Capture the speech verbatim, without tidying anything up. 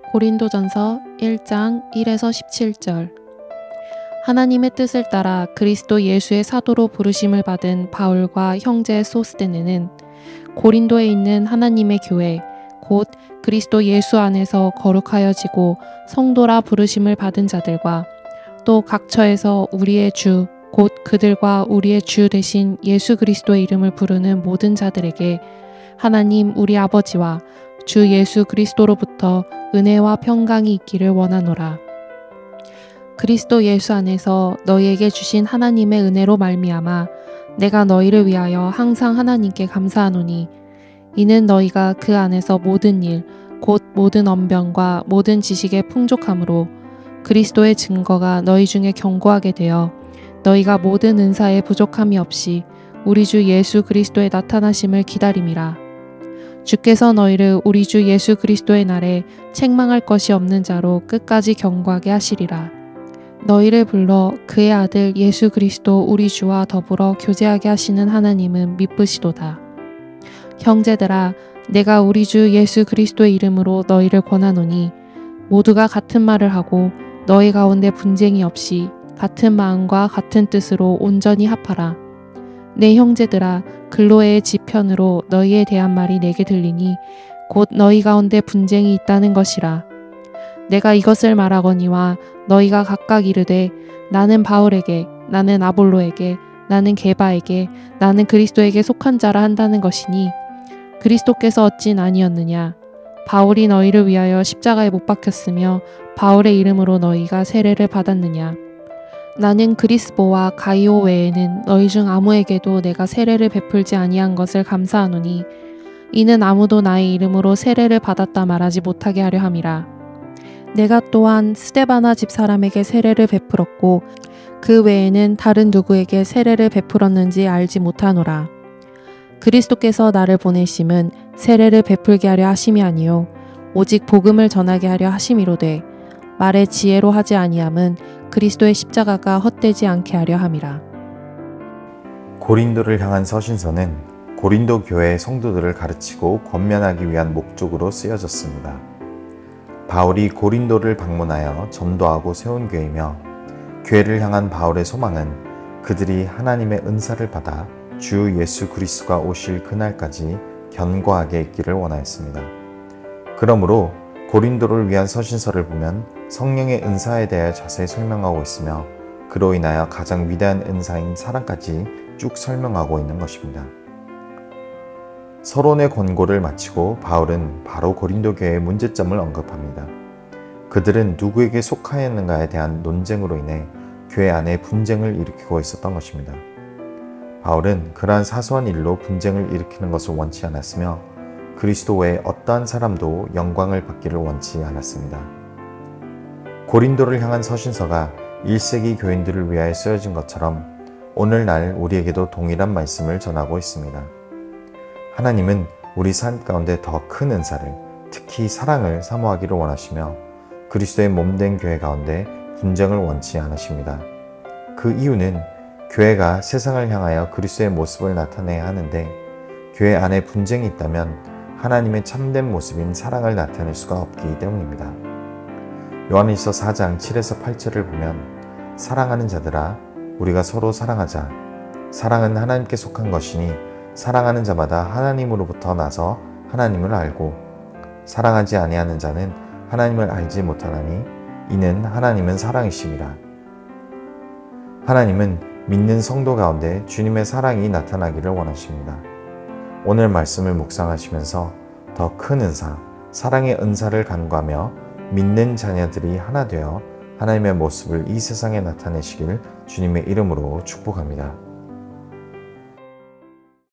고린도전서 일 장 일에서 십칠 절. 하나님의 뜻을 따라 그리스도 예수의 사도로 부르심을 받은 바울과 형제 소스데네는 고린도에 있는 하나님의 교회 곧 그리스도 예수 안에서 거룩하여지고 성도라 부르심을 받은 자들과 또 각처에서 우리의 주 곧 그들과 우리의 주 되신 예수 그리스도의 이름을 부르는 모든 자들에게 하나님 우리 아버지와 주 예수 그리스도로부터 은혜와 평강이 있기를 원하노라. 그리스도 예수 안에서 너희에게 주신 하나님의 은혜로 말미암아 내가 너희를 위하여 항상 하나님께 감사하노니 이는 너희가 그 안에서 모든 일 곧 모든 언변과 모든 지식의 풍족함으로 그리스도의 증거가 너희 중에 견고하게 되어 너희가 모든 은사에 부족함이 없이 우리 주 예수 그리스도의 나타나심을 기다림이라. 주께서 너희를 우리 주 예수 그리스도의 날에 책망할 것이 없는 자로 끝까지 견고하게 하시리라. 너희를 불러 그의 아들 예수 그리스도 우리 주와 더불어 교제하게 하시는 하나님은 미쁘시도다. 형제들아, 내가 우리 주 예수 그리스도의 이름으로 너희를 권하노니 모두가 같은 말을 하고 너희 가운데 분쟁이 없이 같은 마음과 같은 뜻으로 온전히 합하라. 내 형제들아, 글로에의 지편으로 너희에 대한 말이 내게 들리니 곧 너희 가운데 분쟁이 있다는 것이라. 내가 이것을 말하거니와 너희가 각각 이르되 나는 바울에게, 나는 아볼로에게, 나는 게바에게, 나는 그리스도에게 속한 자라 한다는 것이니 그리스도께서 어찌 아니었느냐? 바울이 너희를 위하여 십자가에 못 박혔으며 바울의 이름으로 너희가 세례를 받았느냐? 나는 그리스보와 가이오 외에는 너희 중 아무에게도 내가 세례를 베풀지 아니한 것을 감사하노니 이는 아무도 나의 이름으로 세례를 받았다 말하지 못하게 하려 함이라. 내가 또한 스데바나 집 사람에게 세례를 베풀었고 그 외에는 다른 누구에게 세례를 베풀었는지 알지 못하노라. 그리스도께서 나를 보내심은 세례를 베풀게 하려 하심이 아니요 오직 복음을 전하게 하려 하심이로되 말의 지혜로 하지 아니함은 그리스도의 십자가가 헛되지 않게 하려 함이라. 고린도를 향한 서신서는 고린도 교회의 성도들을 가르치고 권면하기 위한 목적으로 쓰여졌습니다. 바울이 고린도를 방문하여 전도하고 세운 교회이며 교회를 향한 바울의 소망은 그들이 하나님의 은사를 받아 주 예수 그리스도가 오실 그날까지 견고하게 있기를 원하였습니다. 그러므로 고린도를 위한 서신서를 보면 성령의 은사에 대해 자세히 설명하고 있으며 그로 인하여 가장 위대한 은사인 사랑까지 쭉 설명하고 있는 것입니다. 서론의 권고를 마치고 바울은 바로 고린도 교회의 문제점을 언급합니다. 그들은 누구에게 속하였는가에 대한 논쟁으로 인해 교회 안에 분쟁을 일으키고 있었던 것입니다. 바울은 그러한 사소한 일로 분쟁을 일으키는 것을 원치 않았으며 그리스도 외에 어떠한 사람도 영광을 받기를 원치 않았습니다. 고린도를 향한 서신서가 일 세기 교인들을 위하여 쓰여진 것처럼 오늘날 우리에게도 동일한 말씀을 전하고 있습니다. 하나님은 우리 삶 가운데 더 큰 은사를, 특히 사랑을 사모하기를 원하시며 그리스도의 몸된 교회 가운데 분쟁을 원치 않으십니다. 그 이유는 교회가 세상을 향하여 그리스도의 모습을 나타내야 하는데 교회 안에 분쟁이 있다면 하나님의 참된 모습인 사랑을 나타낼 수가 없기 때문입니다. 요한일서 사 장 칠에서 팔 절을 보면 사랑하는 자들아 우리가 서로 사랑하자. 사랑은 하나님께 속한 것이니 사랑하는 자마다 하나님으로부터 나서 하나님을 알고 사랑하지 아니하는 자는 하나님을 알지 못하나니 이는 하나님은 사랑이심이라. 하나님은 믿는 성도 가운데 주님의 사랑이 나타나기를 원하십니다. 오늘 말씀을 묵상하시면서 더 큰 은사, 사랑의 은사를 간구하며 믿는 자녀들이 하나 되어 하나님의 모습을 이 세상에 나타내시길 주님의 이름으로 축복합니다.